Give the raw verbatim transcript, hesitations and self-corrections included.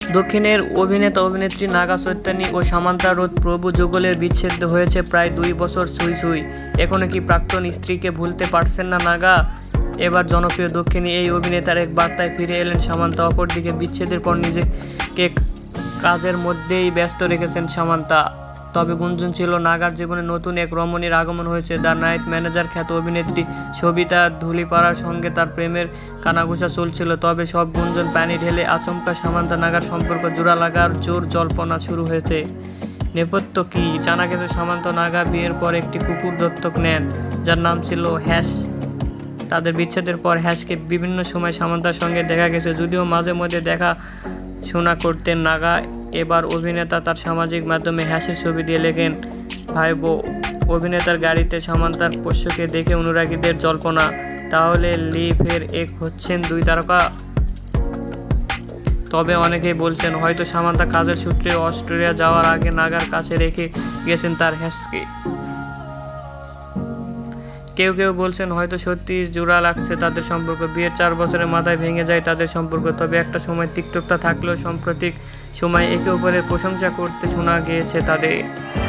দক্ষিণের অভিনেতা অভিনেত্রী নাগা চৈতন্যী ও সামান্তা রোদ প্রভু যুগলের বিচ্ছেদ হয়েছে প্রায় দুই বছর ছুঁই ছুঁই। এখনো কি প্রাক্তন স্ত্রীকে ভুলতে পারছেন না নাগা? এবার জনপ্রিয় দক্ষিণী এই অভিনেতার এক বার্তায় ফিরে এলেন সামান্তা। অপরদিকে বিচ্ছেদের পর নিজেকে কাজের মধ্যেই ব্যস্ত রেখেছেন সামান্তা। তবে গুঞ্জন ছিল নাগার জীবনে নতুন এক রমণীর আগমন হয়েছে। দ্য নাইট ম্যানেজার খ্যাত অভিনেত্রী সবিতা ধুলিপাড়ার সঙ্গে তার প্রেমের কানাঘুষা চলছিল। তবে সব গুঞ্জন পানি ঢেলে আচমকা সামান্তা নাগার সম্পর্ক জোড়া লাগার জোর জল্পনা শুরু হয়েছে। নেপথ্য কী? জানা গেছে সামান্তা নাগা বিয়ের পর একটি কুকুর দত্তক নেন, যার নাম ছিল হ্যাশ। তাদের বিচ্ছেদের পর হ্যাশকে বিভিন্ন সময় সামান্তার সঙ্গে দেখা গেছে, যদিও মাঝে মধ্যে দেখা শোনা করতেন নাগা। এবার অভিনেতা তার সামাজিক মাধ্যমে হ্যাশের ছবি দিয়ে লেখেন, ভাইবো। অভিনেতার গাড়িতে সামান্তার পোষ্যকে দেখে অনুরাগীদের জল্পনা, তাহলে লিভের এক হচ্ছেন দুই তারকা। তবে অনেকেই বলছেন হয়তো সামান্তা কাজের সূত্রে অস্ট্রেলিয়া যাওয়ার আগে নাগার কাছে রেখে গেছেন তার হ্যাশকে। কেউ কেউ বলছেন হয়তো সত্যি জোড়া লাগছে তাদের সম্পর্ক। বিয়ের চার বছরের মাথায় ভেঙে যায় তাদের সম্পর্ক। তবে একটা সময় তিক্ততা থাকলেও সাম্প্রতিক সময় একে অপরের প্রশংসা করতে শোনা গিয়েছে তাদের।